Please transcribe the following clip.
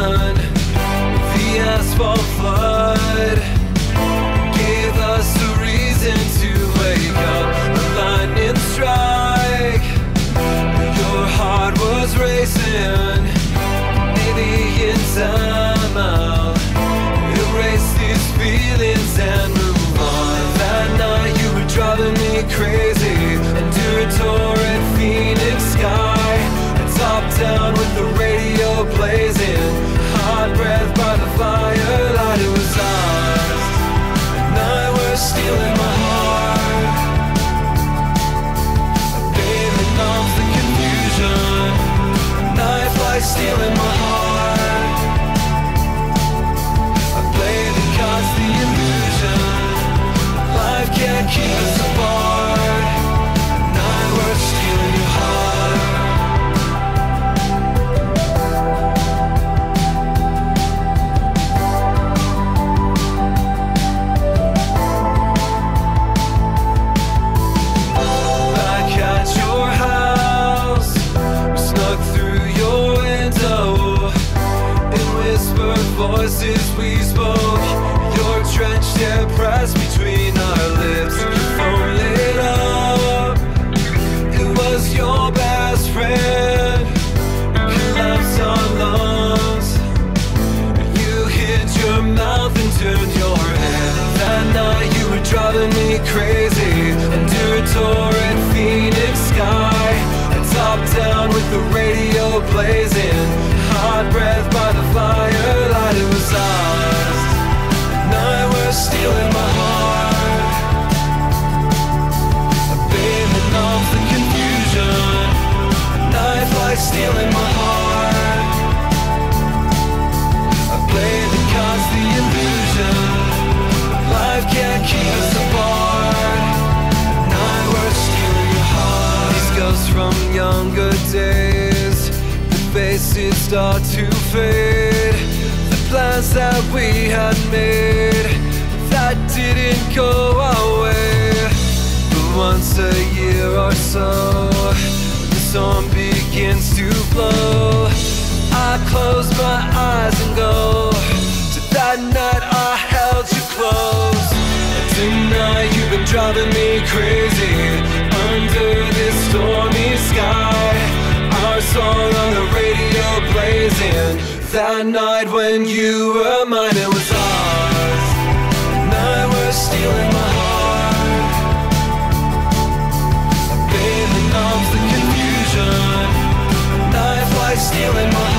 The asphalt flood gave us a reason to wake up. A lightning strike, your heart was racing. Maybe in time I'll erase these feelings and move on. That night you were driving me crazy under a torrid phoenix sky. Top down with the radio blazing, hot breath by the firelight. It was us, at night we're stealing my heart. Baby, numbs the confusion, a knife like stealing my heart. I play the cards, the illusion, life can't keep us apart. At night we're stealing your heart. Voices we spoke, your drenched air pressed between our lips. Your phone lit up, it was your best friend. You collapsed our lungs, you hid your mouth and turned your head. That night you were driving me crazy under a torrid phoenix sky. I top down with the radio blazing, hot breath by the firelight. It was us, night we're stealing my heart. Baby, numbs the confusion, a knife like stealing my heart. I play the cards, the illusion, life can't keep us apart. Night we're stealing your heart. These ghosts from younger days, faces start to fade. The plans that we had made, that didn't go our way. But once a year or so, the storm begins to blow. I close my eyes and go to that night I held you close. And tonight you've been driving me crazy under this stormy sky. Our song on the radio blazing, that night when you were mine. It was ours, night we're stealing my heart. Baby, numbs the confusion, knife like stealing my heart.